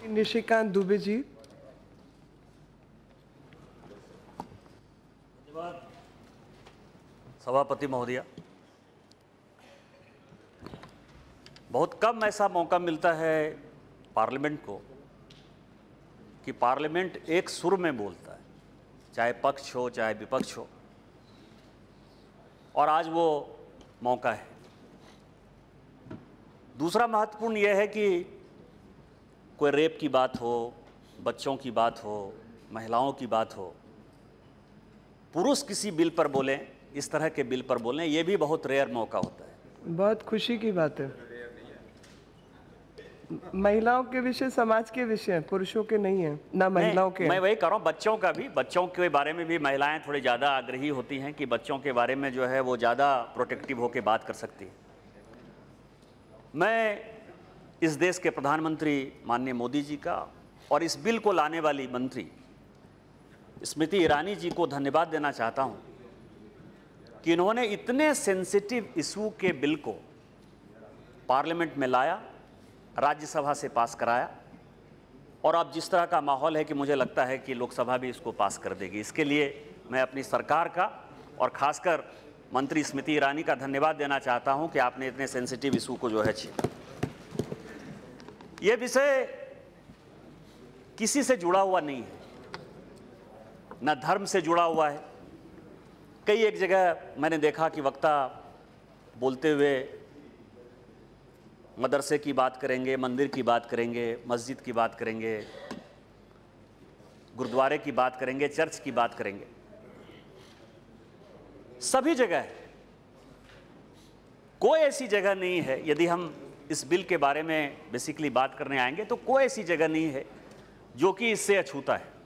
निशिकांत दुबे जी। धन्यवाद सभापति महोदया। बहुत कम ऐसा मौका मिलता है पार्लियामेंट को कि पार्लियामेंट एक सुर में बोलता है, चाहे पक्ष हो चाहे विपक्ष हो, और आज वो मौका है। दूसरा महत्वपूर्ण यह है कि कोई रेप की बात हो, बच्चों की बात हो, महिलाओं की बात हो, पुरुष किसी बिल पर बोलें, इस तरह के बिल पर बोलें, ये भी बहुत रेयर मौका होता है। बहुत खुशी की बात है। महिलाओं के विषय समाज के विषय, पुरुषों के नहीं है, ना महिलाओं के। मैं वही कह रहा हूँ, बच्चों का भी, बच्चों के बारे में भी महिलाएं थोड़ी ज़्यादा आग्रही होती हैं कि बच्चों के बारे में जो है वो ज़्यादा प्रोटेक्टिव होकर बात कर सकती है। मैं इस देश के प्रधानमंत्री माननीय मोदी जी का और इस बिल को लाने वाली मंत्री स्मृति ईरानी जी को धन्यवाद देना चाहता हूं कि इन्होंने इतने सेंसिटिव इशू के बिल को पार्लियामेंट में लाया, राज्यसभा से पास कराया, और अब जिस तरह का माहौल है कि मुझे लगता है कि लोकसभा भी इसको पास कर देगी। इसके लिए मैं अपनी सरकार का और खासकर मंत्री स्मृति ईरानी का धन्यवाद देना चाहता हूं कि आपने इतने सेंसिटिव इशू को जो है ये विषय किसी से जुड़ा हुआ नहीं है, न धर्म से जुड़ा हुआ है। कई एक जगह मैंने देखा कि वक्ता बोलते हुए मदरसे की बात करेंगे, मंदिर की बात करेंगे, मस्जिद की बात करेंगे, गुरुद्वारे की बात करेंगे, चर्च की बात करेंगे। सभी जगह कोई ऐसी जगह नहीं है, यदि हम इस बिल के बारे में बेसिकली बात करने आएंगे तो कोई ऐसी जगह नहीं है जो कि इससे अछूता है।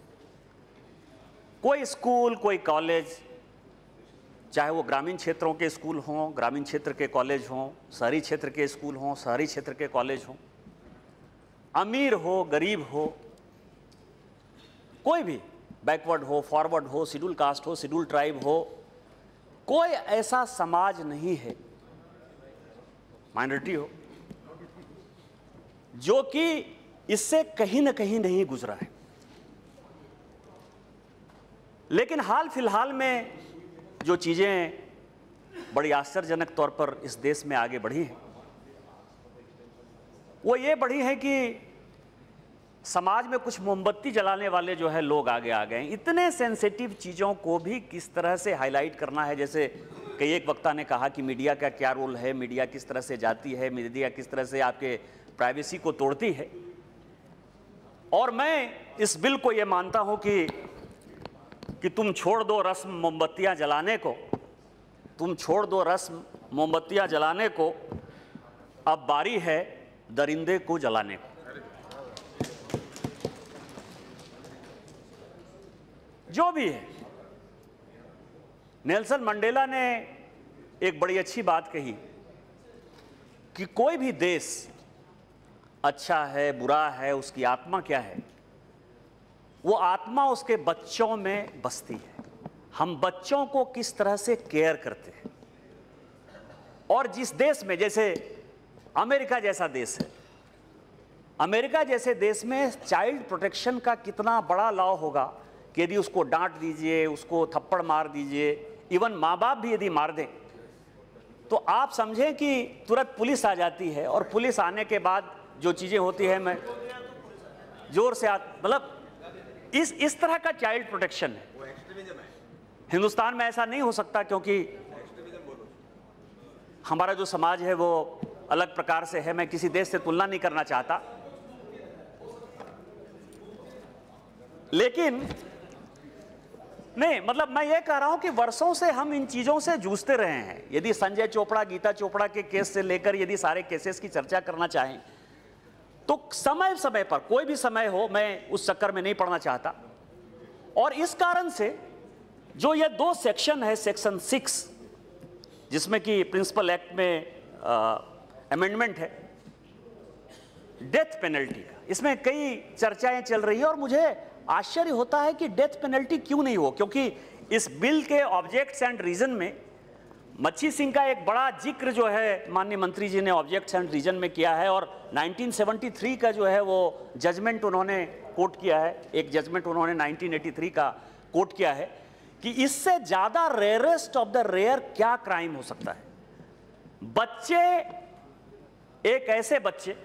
कोई स्कूल, कोई कॉलेज, चाहे वो ग्रामीण क्षेत्रों के स्कूल हों, ग्रामीण क्षेत्र के कॉलेज हों, शहरी क्षेत्र के स्कूल हों, शहरी क्षेत्र के कॉलेज हों, अमीर हो, गरीब हो, कोई भी बैकवर्ड हो, फॉरवर्ड हो, शेड्यूल कास्ट हो, शेड्यूल ट्राइब हो, कोई ऐसा समाज नहीं है, माइनॉरिटी हो, जो कि इससे कहीं ना कहीं नहीं गुजरा है। लेकिन हाल फिलहाल में जो चीजें बड़ी आश्चर्यजनक तौर पर इस देश में आगे बढ़ी हैं, वो ये बढ़ी है कि समाज में कुछ मोमबत्ती जलाने वाले जो है लोग आगे आ गए हैं। इतने सेंसिटिव चीज़ों को भी किस तरह से हाईलाइट करना है, जैसे कई एक वक्ता ने कहा कि मीडिया का क्या रोल है, मीडिया किस तरह से जाती है, मीडिया किस तरह से आपके प्राइवेसी को तोड़ती है। और मैं इस बिल को ये मानता हूं कि तुम छोड़ दो रस्म मोमबत्तियां जलाने को, तुम छोड़ दो रस्म मोमबत्तियां जलाने को, अब बारी है दरिंदे को जलाने को। जो भी है, नेल्सन मंडेला ने एक बड़ी अच्छी बात कही कि कोई भी देश अच्छा है, बुरा है, उसकी आत्मा क्या है, वो आत्मा उसके बच्चों में बसती है। हम बच्चों को किस तरह से केयर करते हैं। और जिस देश में, जैसे अमेरिका जैसा देश है, अमेरिका जैसे देश में चाइल्ड प्रोटेक्शन का कितना बड़ा लॉ होगा कि यदि उसको डांट दीजिए, उसको थप्पड़ मार दीजिए, इवन माँ बाप भी यदि मार दें, तो आप समझें कि तुरंत पुलिस आ जाती है, और पुलिस आने के बाद जो चीज़ें होती है, मैं जोर से मतलब इस तरह का चाइल्ड प्रोटेक्शन है। हिंदुस्तान में ऐसा नहीं हो सकता, क्योंकि हमारा जो समाज है वो अलग प्रकार से है। मैं किसी देश से तुलना नहीं करना चाहता, लेकिन नहीं, मतलब मैं ये कह रहा हूं कि वर्षों से हम इन चीजों से जूझते रहे हैं। यदि संजय चोपड़ा, गीता चोपड़ा के केस से लेकर यदि सारे केसेस की चर्चा करना चाहें तो समय समय पर, कोई भी समय हो, मैं उस चक्कर में नहीं पड़ना चाहता। और इस कारण से जो ये दो सेक्शन है, सेक्शन 6 जिसमें कि प्रिंसिपल एक्ट में अमेंडमेंट है डेथ पेनल्टी का, इसमें कई चर्चाएं चल रही है और मुझे आश्चर्य होता है कि डेथ पेनल्टी क्यों नहीं हो, क्योंकि इस बिल के ऑब्जेक्ट्स एंड रीजन में मच्छी सिंह का एक बड़ा जिक्र जो है माननीय मंत्री जी ने ऑब्जेक्ट्स एंड रीजन में किया है, और 1973 का जो है वो जजमेंट उन्होंने कोट किया है, एक जजमेंट उन्होंने 1983 का कोट किया है कि इससे ज्यादा रेयरेस्ट ऑफ द रेयर क्या क्राइम हो सकता है। बच्चे, एक ऐसे बच्चे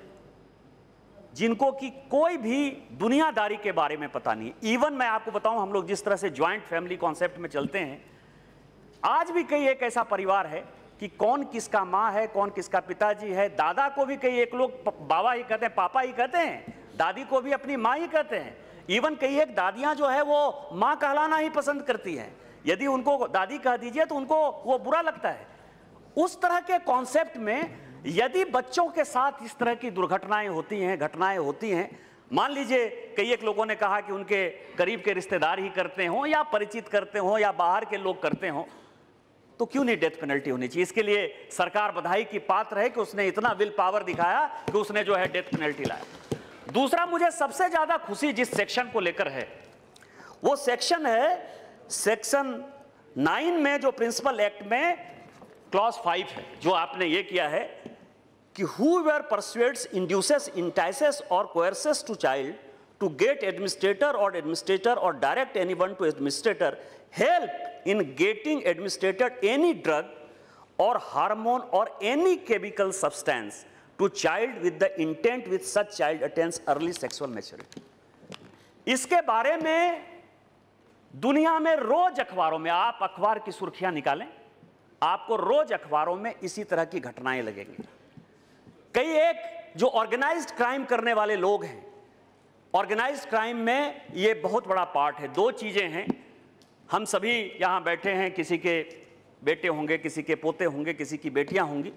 जिनको कि कोई भी दुनियादारी के बारे में पता नहीं। इवन मैं आपको बताऊं, हम लोग जिस तरह से ज्वाइंट फैमिली कॉन्सेप्ट में चलते हैं, आज भी कई एक ऐसा परिवार है कि कौन किसका माँ है, कौन किसका पिताजी है। दादा को भी कई एक लोग बाबा ही कहते हैं, पापा ही कहते हैं, दादी को भी अपनी माँ ही कहते हैं। इवन कई एक दादियां जो है वो माँ कहलाना ही पसंद करती हैं, यदि उनको दादी कह दीजिए तो उनको वो बुरा लगता है। उस तरह के कॉन्सेप्ट में यदि बच्चों के साथ इस तरह की दुर्घटनाएं होती हैं, घटनाएं होती हैं, मान लीजिए कई एक लोगों ने कहा कि उनके करीब के रिश्तेदार ही करते हों या परिचित करते हों या बाहर के लोग करते हों, तो क्यों नहीं डेथ पेनल्टी होनी चाहिए। इसके लिए सरकार बधाई की पात्र है कि उसने इतना विल पावर दिखाया कि उसने जो है डेथ पेनल्टी लाया। दूसरा, मुझे सबसे ज्यादा खुशी जिस सेक्शन को लेकर है वो सेक्शन है सेक्शन 9 में, जो प्रिंसिपल एक्ट में क्लॉज 5 है, जो आपने ये किया है कि whoever persuades, induces, entices or coerces to child to get administrator or direct anyone to administrator help in getting administered any drug or hormone or any chemical substance to child with the intent with such child attains early sexual maturity। इसके बारे में दुनिया में रोज अखबारों में, आप अखबार की सुर्खियां निकालें, आपको रोज अखबारों में इसी तरह की घटनाएं लगेंगी। कई एक जो ऑर्गेनाइज्ड क्राइम करने वाले लोग हैं, ऑर्गेनाइज्ड क्राइम में ये बहुत बड़ा पार्ट है। दो चीजें हैं, हम सभी यहां बैठे हैं, किसी के बेटे होंगे, किसी के पोते होंगे, किसी की बेटियां होंगी।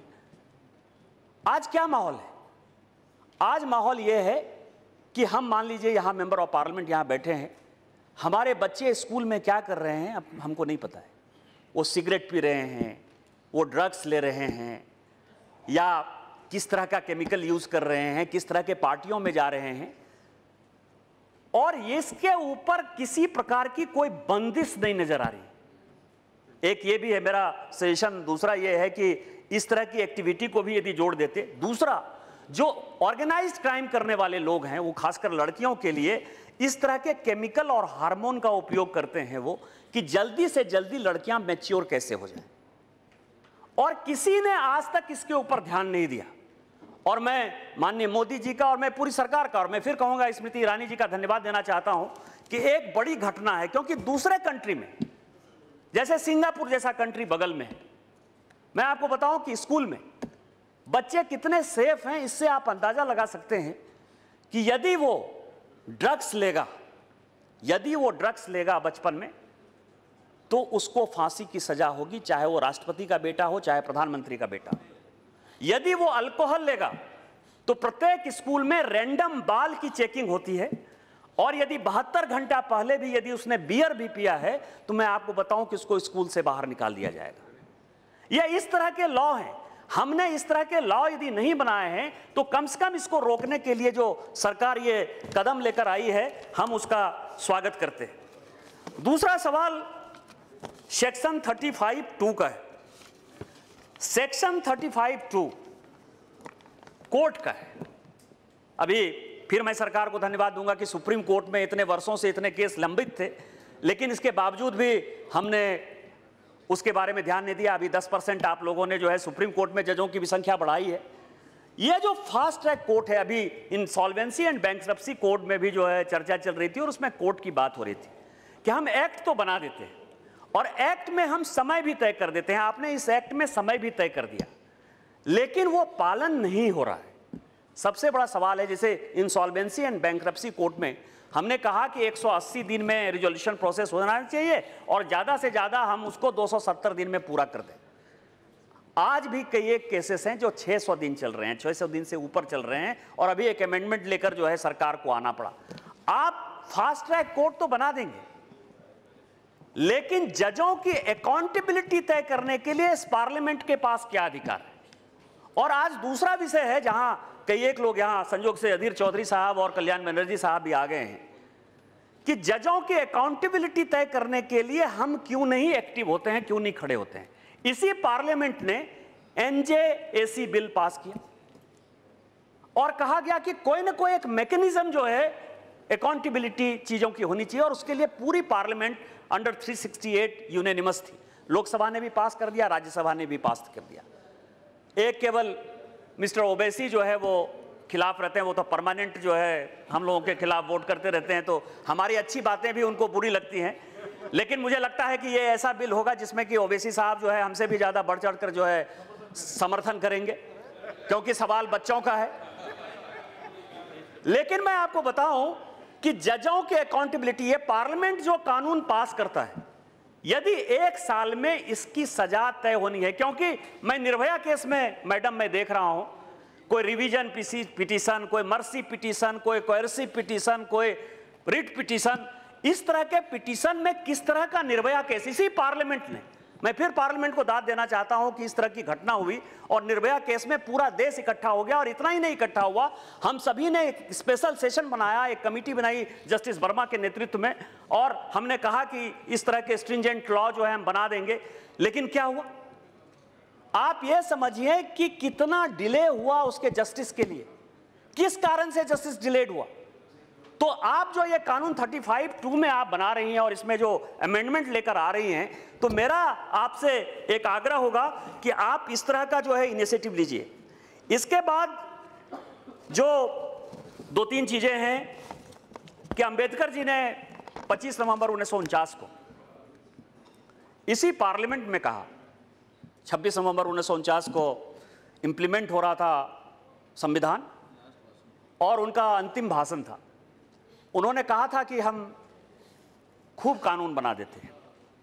आज क्या माहौल है? आज माहौल यह है कि हम मान लीजिए यहां मेंबर ऑफ पार्लियामेंट यहां बैठे हैं, हमारे बच्चे स्कूल में क्या कर रहे हैं अब हमको नहीं पता है। वो सिगरेट पी रहे हैं, वो ड्रग्स ले रहे हैं, या किस तरह का केमिकल यूज कर रहे हैं, किस तरह के पार्टियों में जा रहे हैं, और इसके ऊपर किसी प्रकार की कोई बंदिश नहीं नजर आ रही। एक ये भी है मेरा सजेशन। दूसरा ये है कि इस तरह की एक्टिविटी को भी यदि जोड़ देते। दूसरा, जो ऑर्गेनाइज्ड क्राइम करने वाले लोग हैं, वो खासकर लड़कियों के लिए इस तरह के केमिकल और हार्मोन का उपयोग करते हैं, वो कि जल्दी से जल्दी लड़कियां मैच्योर कैसे हो जाएं, और किसी ने आज तक इसके ऊपर ध्यान नहीं दिया। और मैं माननीय मोदी जी का और मैं पूरी सरकार का, और मैं फिर कहूंगा स्मृति ईरानी जी का धन्यवाद देना चाहता हूं कि एक बड़ी घटना है, क्योंकि दूसरे कंट्री में, जैसे सिंगापुर जैसा कंट्री बगल में है, मैं आपको बताऊं कि स्कूल में बच्चे कितने सेफ हैं, इससे आप अंदाजा लगा सकते हैं कि यदि वो ड्रग्स लेगा बचपन में, तो उसको फांसी की सजा होगी, चाहे वो राष्ट्रपति का बेटा हो, चाहे प्रधानमंत्री का बेटा हो। यदि वो अल्कोहल लेगा तो प्रत्येक स्कूल में रैंडम बाल की चेकिंग होती है, और यदि 72 घंटा पहले भी यदि उसने बियर भी पिया है तो मैं आपको बताऊं कि उसको स्कूल से बाहर निकाल दिया जाएगा। ये इस तरह के लॉ हैं। हमने इस तरह के लॉ यदि नहीं बनाए हैं तो कम से कम इसको रोकने के लिए जो सरकार ये कदम लेकर आई है, हम उसका स्वागत करते हैं। दूसरा सवाल सेक्शन 35(2) का है। सेक्शन 35(2) कोर्ट का है। अभी फिर मैं सरकार को धन्यवाद दूंगा कि सुप्रीम कोर्ट में इतने वर्षों से इतने केस लंबित थे, लेकिन इसके बावजूद भी हमने उसके बारे में ध्यान नहीं दिया। अभी 10% आप लोगों ने जो है सुप्रीम कोर्ट में जजों की भी संख्या बढ़ाई है। ये जो फास्ट ट्रैक कोर्ट है, अभी इंसॉल्वेंसी एंड बैंक्रप्सी कोर्ट में भी जो है चर्चा चल रही थी, और उसमें कोर्ट की बात हो रही थी कि हम एक्ट तो बना देते हैं और एक्ट में हम समय भी तय कर देते हैं। आपने इस एक्ट में समय भी तय कर दिया, लेकिन वो पालन नहीं हो रहा है। सबसे बड़ा सवाल है, जैसे इंसॉल्वेंसी एंड बैंक्रप्सी कोर्ट में हमने कहा कि 180 दिन में रिजोल्यूशन प्रोसेस होना चाहिए, और ज्यादा से ज्यादा हम उसको 270 दिन में पूरा कर दें। आज भी कई एक केसेस हैं जो 600 दिन चल रहे हैं, 600 दिन से ऊपर चल रहे हैं, और अभी एक अमेंडमेंट लेकर जो है सरकार को आना पड़ा। आप फास्ट ट्रैक कोर्ट तो बना देंगे, लेकिन जजों की अकाउंटेबिलिटी तय करने के लिए इस पार्लियामेंट के पास क्या अधिकार है? और आज दूसरा विषय है जहां कई एक लोग, यहां संयोग से अधीर चौधरी साहब और कल्याण बनर्जी साहब भी आ गए हैं, कि जजों की अकाउंटेबिलिटी तय करने के लिए हम क्यों नहीं एक्टिव होते हैं, क्यों नहीं खड़े होते हैं। इसी पार्लियामेंट ने एनजेएसी बिल पास किया। और कहा गया कि कोई ना कोई एक मैकेनिज्म जो है अकाउंटेबिलिटी चीजों की होनी चाहिए, और उसके लिए पूरी पार्लियामेंट अंडर 368 यूनानिमस थी। लोकसभा ने भी पास कर दिया, राज्यसभा ने भी पास कर दिया। एक केवल मिस्टर ओवैसी जो है वो खिलाफ रहते हैं, वो तो परमानेंट जो है हम लोगों के खिलाफ वोट करते रहते हैं, तो हमारी अच्छी बातें भी उनको बुरी लगती हैं। लेकिन मुझे लगता है कि ये ऐसा बिल होगा जिसमें कि ओवैसी साहब जो है हमसे भी ज्यादा बढ़ चढ़ कर जो है समर्थन करेंगे, क्योंकि सवाल बच्चों का है। लेकिन मैं आपको बताऊं कि जजों की अकाउंटेबिलिटी, ये पार्लियामेंट जो कानून पास करता है, यदि 1 साल में इसकी सजा तय होनी है, क्योंकि मैं निर्भया केस में मैडम मैं देख रहा हूं, कोई रिवीजन पिटीशन, कोई मर्सी पिटीशन, कोई कोएर्सिव पिटीशन, कोई रिट पिटीशन, इस तरह के पिटीशन में किस तरह का निर्भया केस, इसी पार्लियामेंट ने, मैं फिर पार्लियामेंट को दाद देना चाहता हूं कि इस तरह की घटना हुई और निर्भया केस में पूरा देश इकट्ठा हो गया। और इतना ही नहीं इकट्ठा हुआ, हम सभी ने एक स्पेशल सेशन बनाया, एक कमेटी बनाई जस्टिस वर्मा के नेतृत्व में, और हमने कहा कि इस तरह के स्ट्रिंजेंट लॉ जो है हम बना देंगे। लेकिन क्या हुआ, आप यह समझिए कि कितना डिले हुआ उसके जस्टिस के लिए, किस कारण से जस्टिस डिलेड हुआ। तो आप जो ये कानून 35(2) में आप बना रही हैं और इसमें जो अमेंडमेंट लेकर आ रही हैं, तो मेरा आपसे एक आग्रह होगा कि आप इस तरह का जो है इनिशिएटिव लीजिए। इसके बाद जो 2-3 चीजें हैं कि अंबेडकर जी ने 25 नवंबर 1949 को इसी पार्लियामेंट में कहा, 26 नवंबर 1949 को इंप्लीमेंट हो रहा था संविधान और उनका अंतिम भाषण था। उन्होंने कहा था कि हम खूब कानून बना देते हैं,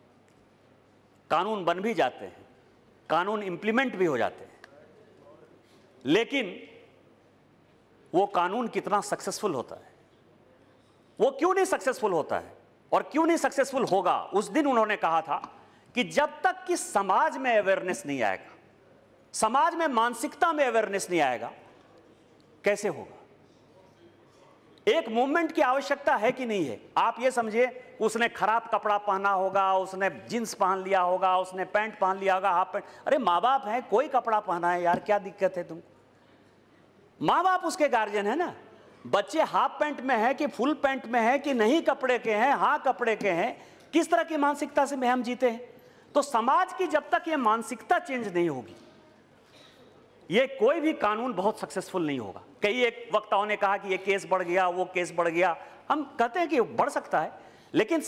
कानून बन भी जाते हैं, कानून इंप्लीमेंट भी हो जाते हैं, लेकिन वो कानून कितना सक्सेसफुल होता है, वो क्यों नहीं सक्सेसफुल होता है और क्यों नहीं सक्सेसफुल होगा, उस दिन उन्होंने कहा था कि जब तक कि समाज में अवेयरनेस नहीं आएगा, समाज में मानसिकता में अवेयरनेस नहीं आएगा, कैसे होगा। एक मूवमेंट की आवश्यकता है कि नहीं है। आप ये समझिए, उसने खराब कपड़ा पहना होगा, उसने जींस पहन लिया होगा, उसने पैंट पहन लिया होगा, हाफ पैंट, अरे माँ बाप हैं, कोई कपड़ा पहना है यार, क्या दिक्कत है तुमको। माँ बाप उसके गार्जियन है ना। बच्चे हाफ पैंट में है कि फुल पैंट में है कि नहीं कपड़े के हैं, हाँ कपड़े के हैं, किस तरह की मानसिकता से हम जीते हैं। तो समाज की जब तक ये मानसिकता चेंज नहीं होगी, ये कोई भी कानून बहुत सक्सेसफुल नहीं होगा। कई एक वक्ताओं ने कहा कि ये केस बढ़ गया, वो केस बढ़ गया, हम कहते हैं कि बढ़ सकता है, लेकिन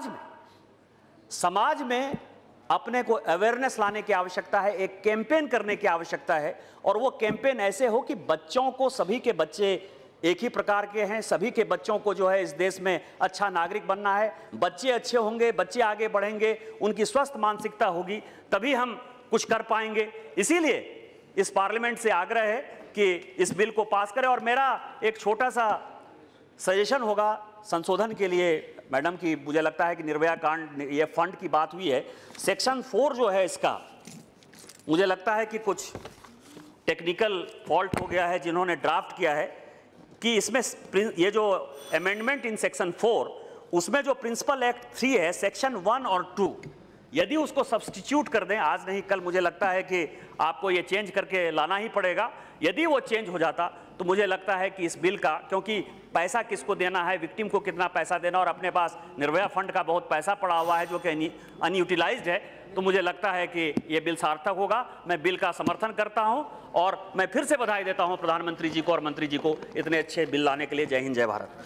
समाज में अपने को अवेयरनेस लाने की आवश्यकता है, एक कैंपेन करने की आवश्यकता है, और वो कैंपेन ऐसे हो कि बच्चों को, सभी के बच्चे एक ही प्रकार के हैं, सभी के बच्चों को जो है इस देश में अच्छा नागरिक बनना है। बच्चे अच्छे होंगे, बच्चे आगे बढ़ेंगे, उनकी स्वस्थ मानसिकता होगी, तभी हम कुछ कर पाएंगे। इसीलिए इस पार्लियामेंट से आग्रह है कि इस बिल को पास करें। और मेरा एक छोटा सा सजेशन होगा संशोधन के लिए मैडम की, मुझे लगता है कि निर्भया कांड, ये फंड की बात हुई है, सेक्शन 4 जो है इसका, मुझे लगता है कि कुछ टेक्निकल फॉल्ट हो गया है जिन्होंने ड्राफ्ट किया है, कि इसमें ये जो अमेंडमेंट इन सेक्शन 4, उसमें जो प्रिंसिपल एक्ट 3 है, सेक्शन 1 और 2, यदि उसको सब्स्टिट्यूट कर दें, आज नहीं कल मुझे लगता है कि आपको ये चेंज करके लाना ही पड़ेगा। यदि वो चेंज हो जाता तो मुझे लगता है कि इस बिल का, क्योंकि पैसा किसको देना है, विक्टिम को कितना पैसा देना, और अपने पास निर्भया फंड का बहुत पैसा पड़ा हुआ है जो कि अनयूटिलाइज्ड है, तो मुझे लगता है कि ये बिल सार्थक होगा। मैं बिल का समर्थन करता हूं और मैं फिर से बधाई देता हूं प्रधानमंत्री जी को और मंत्री जी को इतने अच्छे बिल लाने के लिए। जय हिंद, जय भारत।